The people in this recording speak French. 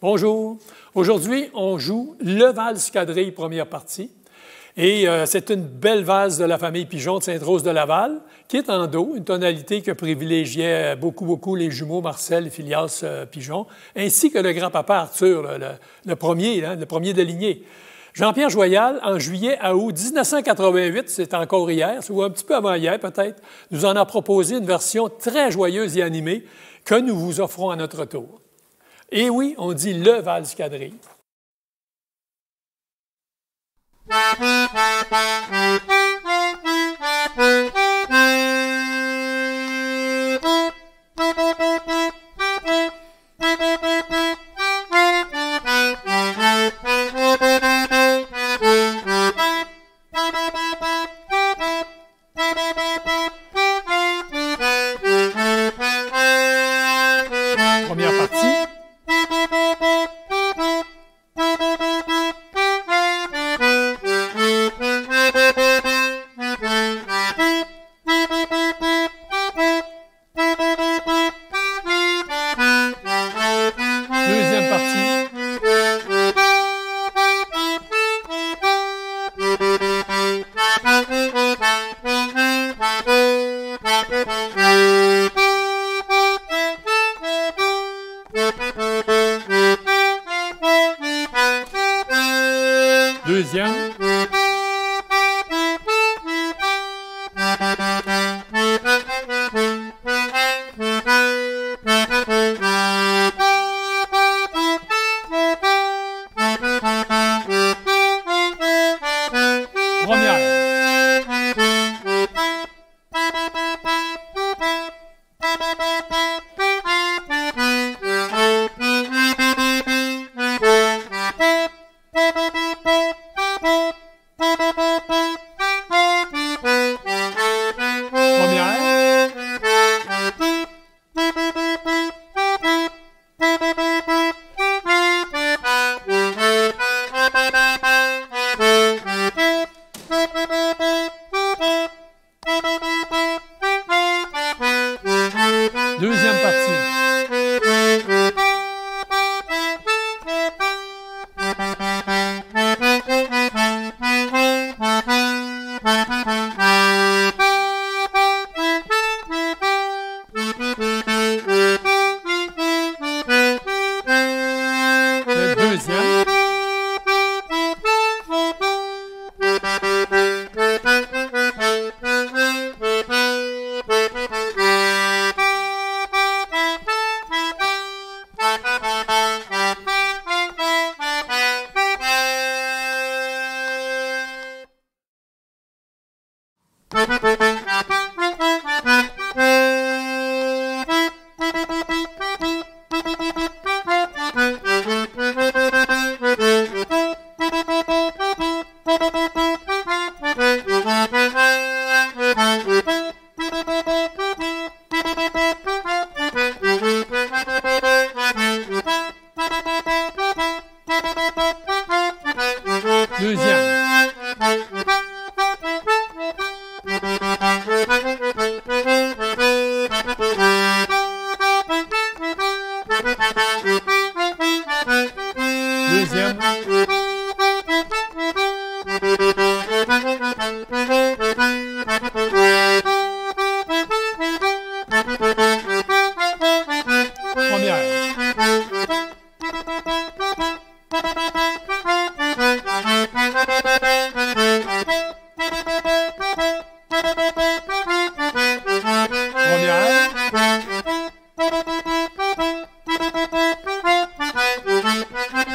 Bonjour. Aujourd'hui, on joue le valse quadrille première partie. Et c'est une belle valse de la famille Pigeon de Sainte-Rose de Laval, qui est en do, une tonalité que privilégiaient beaucoup les jumeaux Marcel et Phileas Pigeon, ainsi que le grand-papa Arthur, le premier de lignée. Jean-Pierre Joyal, en juillet à août 1988, c'est encore hier, ou un petit peu avant hier peut-être, nous en a proposé une version très joyeuse et animée que nous vous offrons à notre tour. Et oui, on dit le valse quadrille. Première partie. Deuxième partie. Deuxième. Première. Deuxième partie. Deuxième. Deuxième. Deuxième. Première. Première.